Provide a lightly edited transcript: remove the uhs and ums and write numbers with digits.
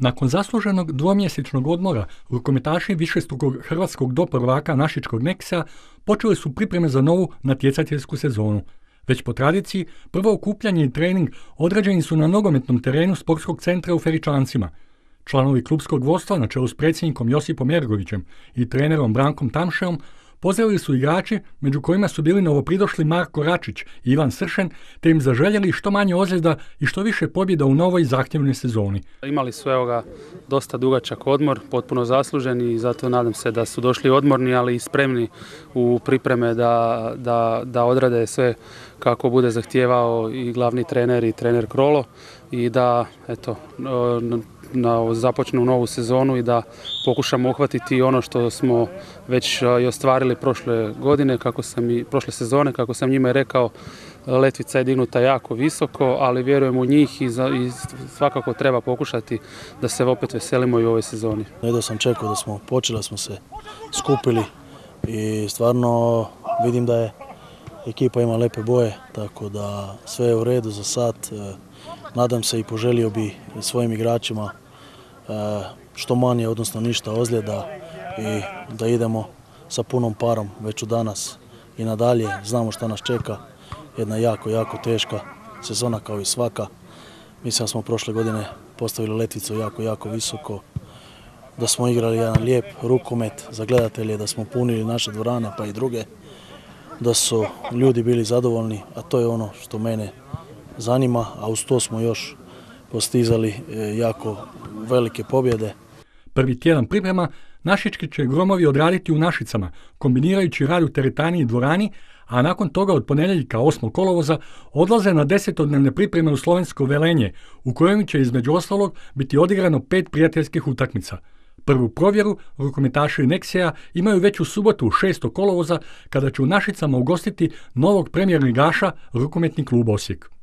Nakon zasluženog dvomjesečnog odmora, rukometaši višestrukog hrvatskog doprvaka Našičkog Nexa počeli su pripreme za novu natjecateljsku sezonu. Već po tradiciji, prvo okupljanje i trening odrađeni su na nogometnom terenu sportskog centra u Feričancima. Članovi klubskog vodstva na čelu s predsjednikom Josipom Jergovićem i trenerom Brankom Tamšeom pozdravili su igrači, među kojima su bili novopridošli Marko Račić i Ivan Sršen, te im zaželjeli što manje ozljeda i što više pobjeda u novoj zahtjevnoj sezoni. Imali su dosta dugačak odmor, potpuno zasluženi i zato nadam se da su došli odmorni, ali i spremni u pripreme da odrade sve kako bude zahtijevao i glavni trener i trener Krolo i da započnu novu sezonu i da pokušamo uhvatiti ono što smo već i ostvarili prošle sezone, kako sam njima rekao, letvica je dignuta jako visoko, ali vjerujem u njih i svakako treba pokušati da se opet veselimo i u ovoj sezoni. Jedno sam čekao da smo počeli, da smo se skupili i stvarno vidim da je ekipa ima lepe boje, tako da sve je u redu za sad. Nadam se i poželio bi svojim igračima što manje, odnosno ništa ozljeda i da idemo sa punom parom već u danas i nadalje. Znamo što nas čeka, jedna jako teška sezona kao i svaka. Mislim da smo prošle godine postavili letvicu jako visoko, da smo igrali jedan lijep rukomet za gledatelje, da smo punili naše dvorane pa i druge, da su ljudi bili zadovoljni, a to je ono što mene zanima, a uz to smo još postizali jako velike pobjede. Prvi tjedan priprema našički će gromovi odraditi u Našicama, kombinirajući rad u teretani i dvorani, a nakon toga od ponedjeljka 8. kolovoza odlaze na 10-dnevne pripreme u slovensko Velenje, u kojem će između ostalog biti odigrano 5 prijateljskih utakmica. Prvu provjeru rukometaši Nexea imaju već u subotu 6. kolovoza, kada će u Našicama ugostiti novog premijer ligaša rukometni klub Osijek.